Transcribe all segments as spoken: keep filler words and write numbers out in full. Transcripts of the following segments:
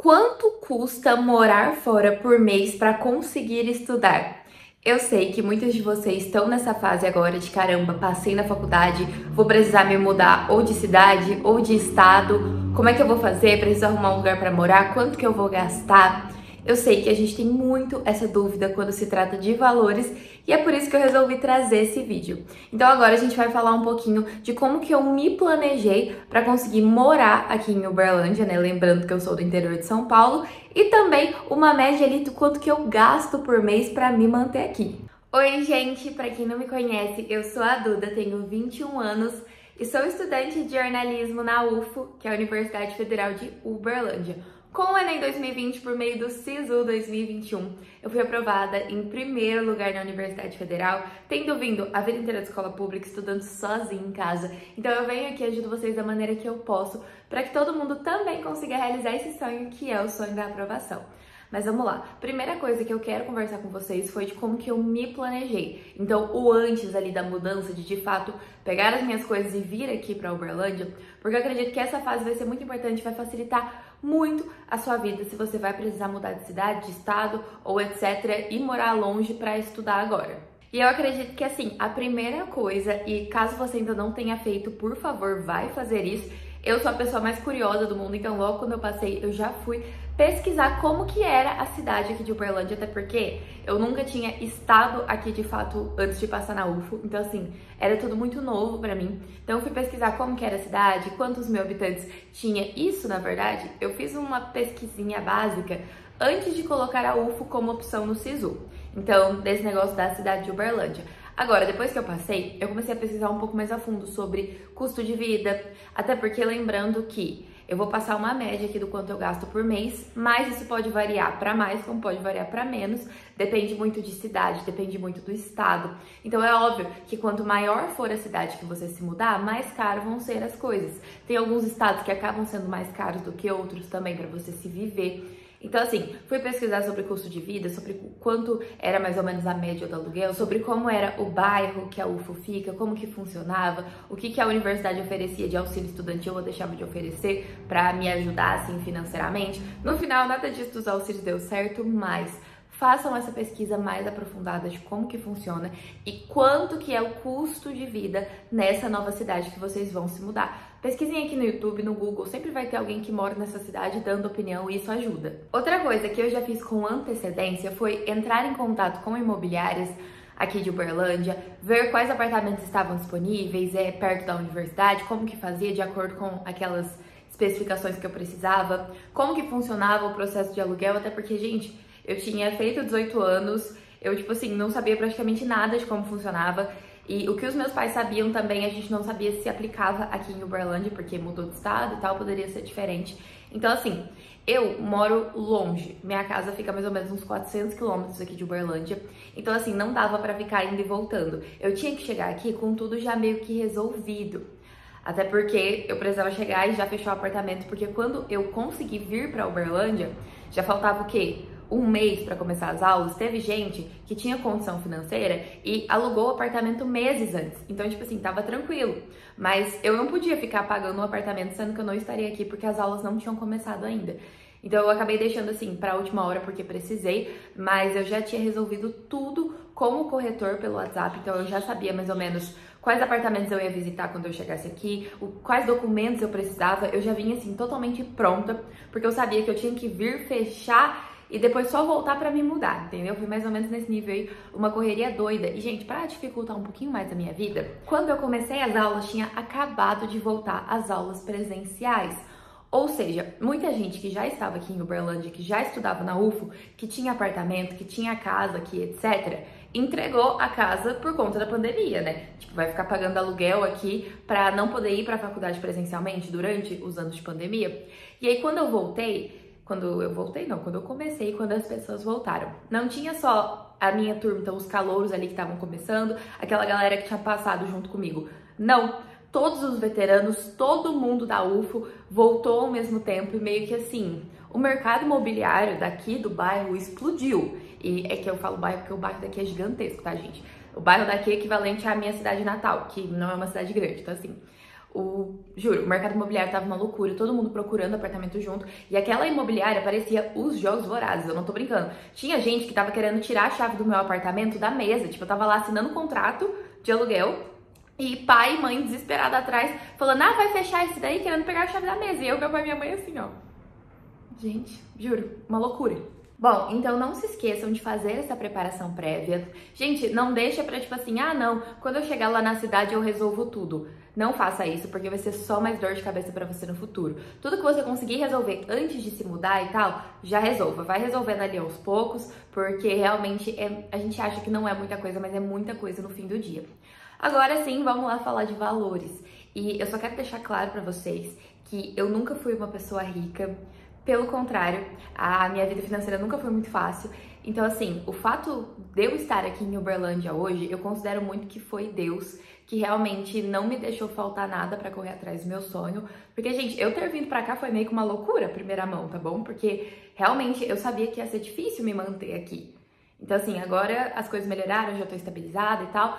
Quanto custa morar fora por mês para conseguir estudar? Eu sei que muitos de vocês estão nessa fase agora de caramba, passei na faculdade, vou precisar me mudar ou de cidade ou de estado. Como é que eu vou fazer? Preciso arrumar um lugar para morar? Quanto que eu vou gastar? Eu sei que a gente tem muito essa dúvida quando se trata de valores e é por isso que eu resolvi trazer esse vídeo. Então agora a gente vai falar um pouquinho de como que eu me planejei para conseguir morar aqui em Uberlândia, né? Lembrando que eu sou do interior de São Paulo, e também uma média ali do quanto que eu gasto por mês para me manter aqui. Oi, gente! Para quem não me conhece, eu sou a Duda, tenho vinte e um anos e sou estudante de jornalismo na U F O, que é a Universidade Federal de Uberlândia. Com o Enem dois mil e vinte, por meio do SISU dois mil e vinte e um, eu fui aprovada em primeiro lugar na Universidade Federal, tendo vindo a vida inteira de escola pública, estudando sozinha em casa. Então eu venho aqui e ajudo vocês da maneira que eu posso, para que todo mundo também consiga realizar esse sonho, que é o sonho da aprovação. Mas vamos lá, primeira coisa que eu quero conversar com vocês foi de como que eu me planejei. Então, o antes ali da mudança, de de fato pegar as minhas coisas e vir aqui para Uberlândia, porque eu acredito que essa fase vai ser muito importante, vai facilitar muito a sua vida se você vai precisar mudar de cidade, de estado ou etcétera e morar longe para estudar agora. E eu acredito que assim, a primeira coisa, e caso você ainda não tenha feito, por favor, vai fazer isso. Eu sou a pessoa mais curiosa do mundo, então logo quando eu passei, eu já fui pesquisar como que era a cidade aqui de Uberlândia, até porque eu nunca tinha estado aqui de fato antes de passar na U F O, então assim, era tudo muito novo pra mim. Então eu fui pesquisar como que era a cidade, quantos mil habitantes tinha. Isso, na verdade, eu fiz uma pesquisinha básica antes de colocar a U F O como opção no SISU. Então, desse negócio da cidade de Uberlândia. Agora, depois que eu passei, eu comecei a pesquisar um pouco mais a fundo sobre custo de vida, até porque lembrando que eu vou passar uma média aqui do quanto eu gasto por mês, mas isso pode variar para mais, como pode variar para menos, depende muito de cidade, depende muito do estado. Então é óbvio que quanto maior for a cidade que você se mudar, mais caro vão ser as coisas. Tem alguns estados que acabam sendo mais caros do que outros também para você se viver. Então, assim, fui pesquisar sobre custo de vida, sobre quanto era mais ou menos a média do aluguel, sobre como era o bairro que a U F O fica, como que funcionava, o que, que a universidade oferecia de auxílio estudantil ou deixava de oferecer para me ajudar, assim, financeiramente. No final, nada disso dos auxílios deu certo, mas façam essa pesquisa mais aprofundada de como que funciona e quanto que é o custo de vida nessa nova cidade que vocês vão se mudar. Pesquisem aqui no YouTube, no Google, sempre vai ter alguém que mora nessa cidade dando opinião e isso ajuda. Outra coisa que eu já fiz com antecedência foi entrar em contato com imobiliárias aqui de Uberlândia, ver quais apartamentos estavam disponíveis, é, perto da universidade, como que fazia de acordo com aquelas especificações que eu precisava, como que funcionava o processo de aluguel, até porque, gente, eu tinha feito dezoito anos, eu, tipo assim, não sabia praticamente nada de como funcionava. E o que os meus pais sabiam também, a gente não sabia se aplicava aqui em Uberlândia, porque mudou de estado e tal, poderia ser diferente. Então, assim, eu moro longe. Minha casa fica mais ou menos uns quatrocentos quilômetros aqui de Uberlândia. Então, assim, não dava pra ficar indo e voltando. Eu tinha que chegar aqui com tudo já meio que resolvido. Até porque eu precisava chegar e já fechar o apartamento, porque quando eu consegui vir pra Uberlândia, já faltava o quê? Um mês para começar as aulas. Teve gente que tinha condição financeira e alugou o apartamento meses antes. Então, tipo assim, tava tranquilo. Mas eu não podia ficar pagando um apartamento sendo que eu não estaria aqui porque as aulas não tinham começado ainda. Então eu acabei deixando assim para a última hora porque precisei, mas eu já tinha resolvido tudo com o corretor pelo WhatsApp, então eu já sabia mais ou menos quais apartamentos eu ia visitar quando eu chegasse aqui, o, quais documentos eu precisava. Eu já vinha assim totalmente pronta, porque eu sabia que eu tinha que vir fechar e depois só voltar pra me mudar, entendeu? Foi mais ou menos nesse nível aí, uma correria doida. E, gente, pra dificultar um pouquinho mais a minha vida, quando eu comecei as aulas, tinha acabado de voltar às aulas presenciais. Ou seja, muita gente que já estava aqui em Uberlândia, que já estudava na U F O, que tinha apartamento, que tinha casa aqui, etcétera, entregou a casa por conta da pandemia, né? Tipo, vai ficar pagando aluguel aqui pra não poder ir pra faculdade presencialmente durante os anos de pandemia. E aí, quando eu voltei, Quando eu voltei, não, quando eu comecei, quando as pessoas voltaram. Não tinha só a minha turma, então os calouros ali que estavam começando, aquela galera que tinha passado junto comigo. Não, todos os veteranos, todo mundo da U F O voltou ao mesmo tempo e meio que assim, o mercado imobiliário daqui do bairro explodiu. E é que eu falo bairro porque o bairro daqui é gigantesco, tá, gente? O bairro daqui é equivalente à minha cidade natal, que não é uma cidade grande, então assim, O, juro, o mercado imobiliário tava uma loucura, todo mundo procurando apartamento junto. E aquela imobiliária parecia os jogos vorazes, eu não tô brincando. Tinha gente que tava querendo tirar a chave do meu apartamento da mesa. Tipo, eu tava lá assinando um contrato de aluguel e pai e mãe desesperado atrás, falando, ah, vai fechar esse daí, querendo pegar a chave da mesa. E eu, meu pai e minha mãe assim, ó. Gente, juro, uma loucura. Bom, então não se esqueçam de fazer essa preparação prévia. Gente, não deixa pra tipo assim, ah não, quando eu chegar lá na cidade eu resolvo tudo. Não faça isso, porque vai ser só mais dor de cabeça pra você no futuro. Tudo que você conseguir resolver antes de se mudar e tal, já resolva. Vai resolvendo ali aos poucos, porque realmente é, a gente acha que não é muita coisa, mas é muita coisa no fim do dia. Agora sim, vamos lá falar de valores. E eu só quero deixar claro pra vocês que eu nunca fui uma pessoa rica. Pelo contrário, a minha vida financeira nunca foi muito fácil. Então, assim, o fato de eu estar aqui em Uberlândia hoje, eu considero muito que foi Deus que realmente não me deixou faltar nada pra correr atrás do meu sonho. Porque, gente, eu ter vindo pra cá foi meio que uma loucura, primeira mão, tá bom? Porque realmente eu sabia que ia ser difícil me manter aqui. Então, assim, agora as coisas melhoraram, eu já tô estabilizada e tal,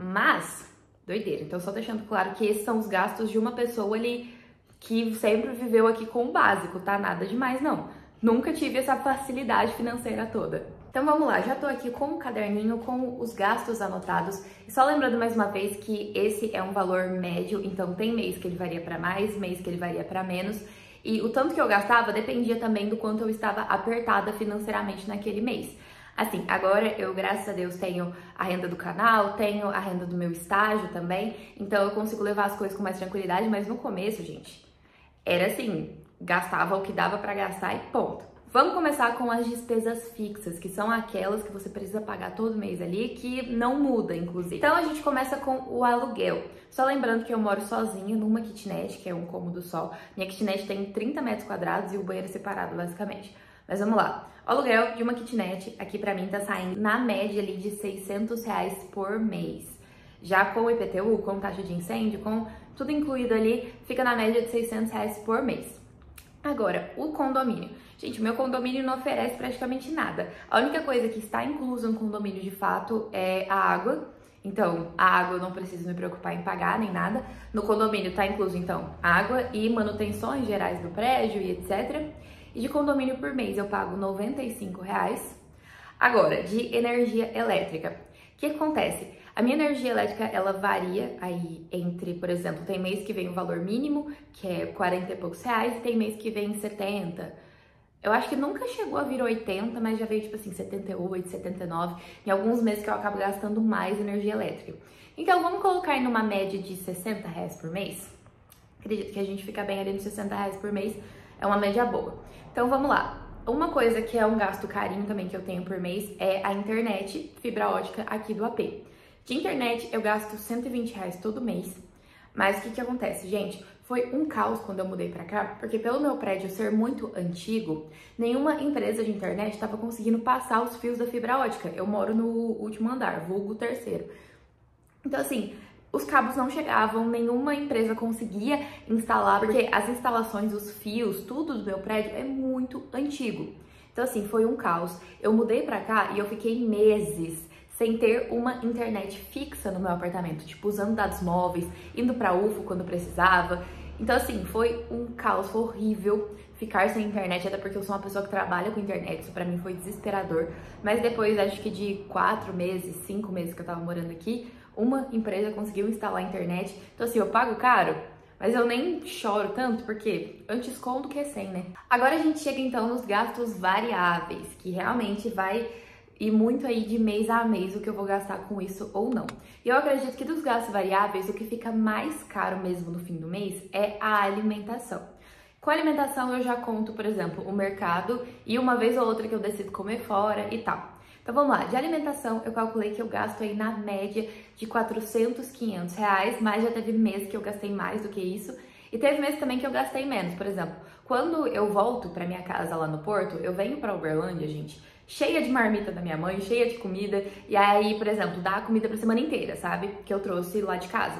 mas doideira. Então, só deixando claro que esses são os gastos de uma pessoa ali que sempre viveu aqui com o básico, tá? Nada demais, não. Nunca tive essa facilidade financeira toda. Então vamos lá, já tô aqui com o caderninho, com os gastos anotados. E só lembrando mais uma vez que esse é um valor médio, então tem mês que ele varia para mais, mês que ele varia para menos. E o tanto que eu gastava dependia também do quanto eu estava apertada financeiramente naquele mês. Assim, agora eu, graças a Deus, tenho a renda do canal, tenho a renda do meu estágio também, então eu consigo levar as coisas com mais tranquilidade, mas no começo, gente, era assim, gastava o que dava pra gastar e ponto. Vamos começar com as despesas fixas, que são aquelas que você precisa pagar todo mês ali, que não muda, inclusive. Então a gente começa com o aluguel. Só lembrando que eu moro sozinha numa kitnet, que é um cômodo só. Minha kitnet tem trinta metros quadrados e o banheiro é separado, basicamente. Mas vamos lá. O aluguel de uma kitnet aqui pra mim tá saindo na média ali de seiscentos reais por mês. Já com o I P T U, com taxa de incêndio, com tudo incluído ali, fica na média de seiscentos reais por mês. Agora, o condomínio. Gente, o meu condomínio não oferece praticamente nada. A única coisa que está inclusa no condomínio de fato é a água. Então, a água eu não preciso me preocupar em pagar nem nada. No condomínio tá incluso, então, água e manutenções gerais do prédio e etcétera. E de condomínio por mês eu pago noventa e cinco reais. Agora, de energia elétrica. O que acontece? A minha energia elétrica, ela varia aí entre, por exemplo, tem mês que vem o valor mínimo, que é quarenta e poucos reais, e tem mês que vem setenta. Eu acho que nunca chegou a vir oitenta, mas já veio tipo assim, setenta e oito, setenta e nove. Em alguns meses que eu acabo gastando mais energia elétrica. Então, vamos colocar aí numa média de sessenta reais por mês? Acredito que a gente fica bem ali nos sessenta reais por mês, é uma média boa. Então, vamos lá. Uma coisa que é um gasto carinho também que eu tenho por mês é a internet fibra ótica aqui do A P. De internet eu gasto cento e vinte reais todo mês, mas o que que acontece, gente? Foi um caos quando eu mudei pra cá, porque pelo meu prédio ser muito antigo, nenhuma empresa de internet estava conseguindo passar os fios da fibra ótica. Eu moro no último andar, vulgo terceiro. Então assim, os cabos não chegavam, nenhuma empresa conseguia instalar, porque as instalações, os fios, tudo do meu prédio é muito antigo. Então assim, foi um caos. Eu mudei pra cá e eu fiquei meses sem ter uma internet fixa no meu apartamento, tipo, usando dados móveis, indo pra U F O quando precisava. Então, assim, foi um caos, foi horrível ficar sem internet, até porque eu sou uma pessoa que trabalha com internet, isso pra mim foi desesperador. Mas depois, acho que de quatro meses, cinco meses que eu tava morando aqui, uma empresa conseguiu instalar a internet. Então, assim, eu pago caro, mas eu nem choro tanto, porque antes com do que sem, né? Agora a gente chega, então, nos gastos variáveis, que realmente vai e muito aí de mês a mês o que eu vou gastar com isso ou não. E eu acredito que dos gastos variáveis, o que fica mais caro mesmo no fim do mês é a alimentação. Com a alimentação eu já conto, por exemplo, o mercado e uma vez ou outra que eu decido comer fora e tal. Então vamos lá, de alimentação eu calculei que eu gasto aí na média de quatrocentos, quinhentos reais, mas já teve mês que eu gastei mais do que isso. E teve mês também que eu gastei menos, por exemplo, quando eu volto pra minha casa lá no Porto, eu venho pra Uberlândia, gente, cheia de marmita da minha mãe, cheia de comida, e aí, por exemplo, dá comida pra semana inteira, sabe? Que eu trouxe lá de casa.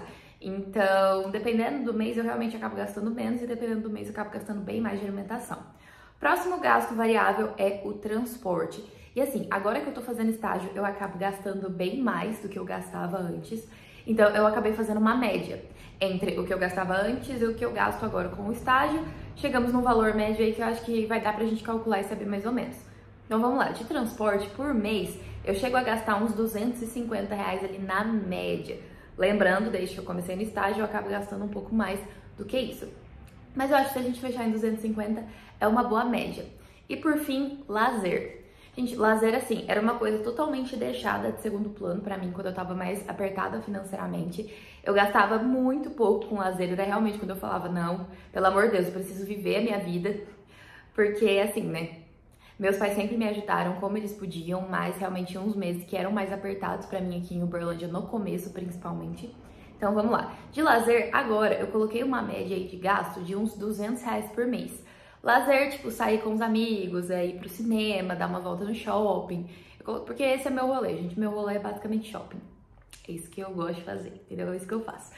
Então, dependendo do mês, eu realmente acabo gastando menos, e dependendo do mês, eu acabo gastando bem mais de alimentação. Próximo gasto variável é o transporte. E assim, agora que eu tô fazendo estágio, eu acabo gastando bem mais do que eu gastava antes. Então eu acabei fazendo uma média entre o que eu gastava antes e o que eu gasto agora com o estágio. Chegamos num valor médio aí que eu acho que vai dar pra gente calcular e saber mais ou menos. Então vamos lá, de transporte por mês, eu chego a gastar uns duzentos e cinquenta reais ali na média. Lembrando, desde que eu comecei no estágio, eu acabo gastando um pouco mais do que isso. Mas eu acho que se a gente fechar em duzentos e cinquenta é uma boa média. E por fim, lazer. Gente, lazer, assim, era uma coisa totalmente deixada de segundo plano pra mim quando eu tava mais apertada financeiramente. Eu gastava muito pouco com lazer, era realmente quando eu falava, não, pelo amor de Deus, eu preciso viver a minha vida. Porque, assim, né, meus pais sempre me ajudaram como eles podiam, mas realmente tinha uns meses que eram mais apertados pra mim aqui em Uberlândia, no começo principalmente. Então vamos lá. De lazer, agora eu coloquei uma média aí de gasto de uns duzentos reais por mês. Lazer, tipo, sair com os amigos, é, ir pro cinema, dar uma volta no shopping. Porque esse é meu rolê, gente. Meu rolê é basicamente shopping. É isso que eu gosto de fazer, entendeu? É isso que eu faço.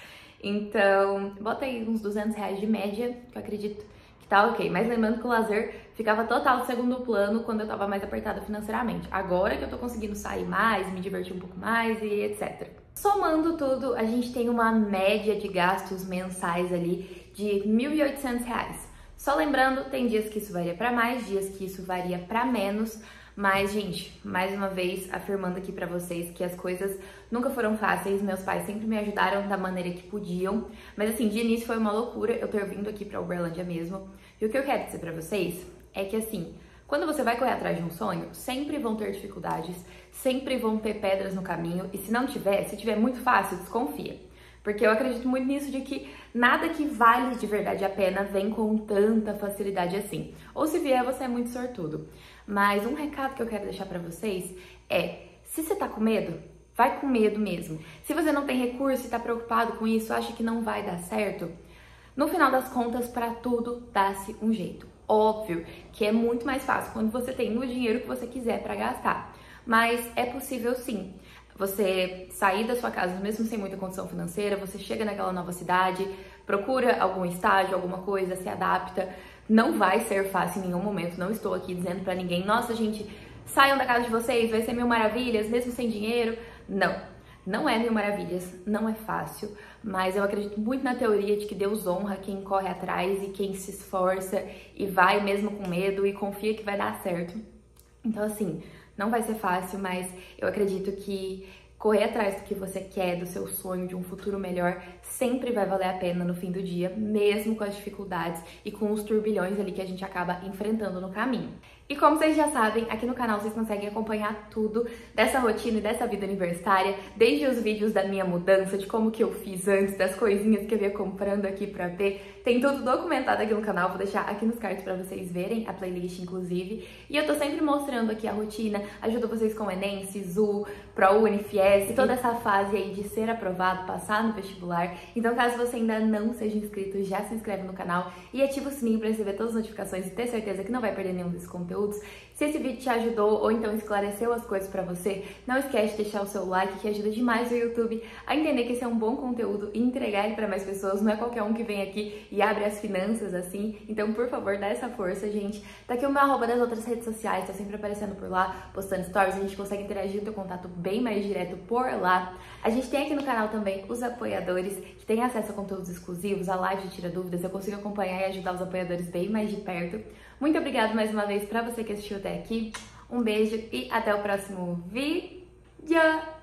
Então, bota aí uns duzentos reais de média, que eu acredito que tá ok. Mas lembrando que o lazer ficava total segundo plano quando eu tava mais apertada financeiramente. Agora que eu tô conseguindo sair mais, me divertir um pouco mais e etcétera. Somando tudo, a gente tem uma média de gastos mensais ali de mil e oitocentos reais. Só lembrando, tem dias que isso varia para mais, dias que isso varia para menos, mas, gente, mais uma vez afirmando aqui para vocês que as coisas nunca foram fáceis, meus pais sempre me ajudaram da maneira que podiam, mas assim, de início foi uma loucura eu ter vindo aqui para Uberlândia mesmo. E o que eu quero dizer para vocês é que assim, quando você vai correr atrás de um sonho, sempre vão ter dificuldades, sempre vão ter pedras no caminho, e se não tiver, se tiver muito fácil, desconfia. Porque eu acredito muito nisso de que nada que vale de verdade a pena vem com tanta facilidade assim. Ou se vier, você é muito sortudo. Mas um recado que eu quero deixar pra vocês é, se você tá com medo, vai com medo mesmo. Se você não tem recurso e tá preocupado com isso, acha que não vai dar certo, no final das contas, pra tudo dá-se um jeito. Óbvio que é muito mais fácil quando você tem o dinheiro que você quiser pra gastar. Mas é possível sim. Você sair da sua casa, mesmo sem muita condição financeira, você chega naquela nova cidade, procura algum estágio, alguma coisa, se adapta. Não vai ser fácil em nenhum momento, não estou aqui dizendo pra ninguém, nossa, gente, saiam da casa de vocês, vai ser mil maravilhas, mesmo sem dinheiro. Não, não é mil maravilhas, não é fácil, mas eu acredito muito na teoria de que Deus honra quem corre atrás e quem se esforça e vai mesmo com medo e confia que vai dar certo. Então, assim, não vai ser fácil, mas eu acredito que correr atrás do que você quer, do seu sonho, de um futuro melhor, sempre vai valer a pena no fim do dia, mesmo com as dificuldades e com os turbilhões ali que a gente acaba enfrentando no caminho. E como vocês já sabem, aqui no canal vocês conseguem acompanhar tudo dessa rotina e dessa vida universitária, desde os vídeos da minha mudança, de como que eu fiz antes, das coisinhas que eu ia comprando aqui pra ver. Tem tudo documentado aqui no canal, vou deixar aqui nos cards pra vocês verem, a playlist inclusive. E eu tô sempre mostrando aqui a rotina, ajudo vocês com Enem, Sisu, ProUni, Fies, toda essa fase aí de ser aprovado, passar no vestibular. Então caso você ainda não seja inscrito, já se inscreve no canal e ativa o sininho pra receber todas as notificações e ter certeza que não vai perder nenhum desses conteúdos. Se esse vídeo te ajudou ou então esclareceu as coisas pra você, não esquece de deixar o seu like, que ajuda demais o YouTube a entender que esse é um bom conteúdo e entregar ele pra mais pessoas. Não é qualquer um que vem aqui e abre as finanças assim. Então, por favor, dá essa força, gente. Tá aqui o meu arroba das outras redes sociais, tô sempre aparecendo por lá, postando stories, a gente consegue interagir, ter contato bem mais direto por lá. A gente tem aqui no canal também os apoiadores, que têm acesso a conteúdos exclusivos, a live de Tira Dúvidas, eu consigo acompanhar e ajudar os apoiadores bem mais de perto. Muito obrigada mais uma vez pra você que assistiu até aqui. Um beijo e até o próximo vídeo.